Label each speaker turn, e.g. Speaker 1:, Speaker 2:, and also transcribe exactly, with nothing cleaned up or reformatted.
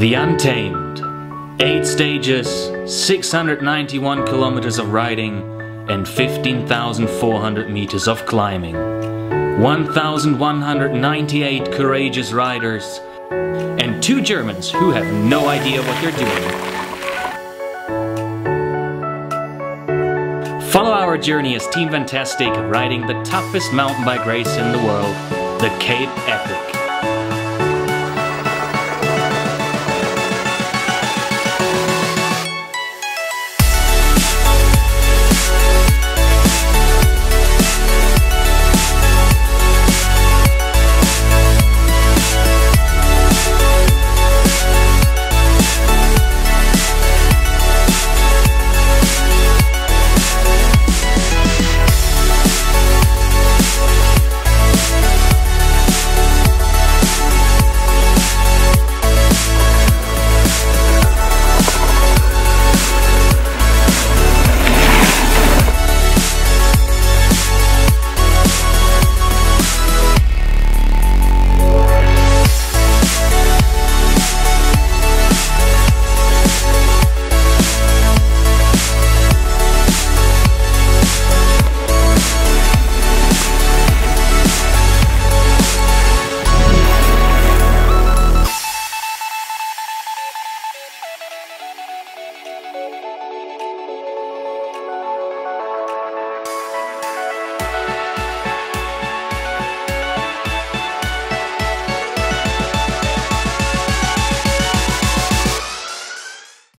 Speaker 1: The Untamed. Eight stages, six hundred ninety-one kilometers of riding, and fifteen thousand four hundred meters of climbing. one thousand one hundred ninety-eight courageous riders, and two Germans who have no idea what they're doing. Follow our journey as Team Fantastic riding the toughest mountain bike race in the world, the Cape Epic.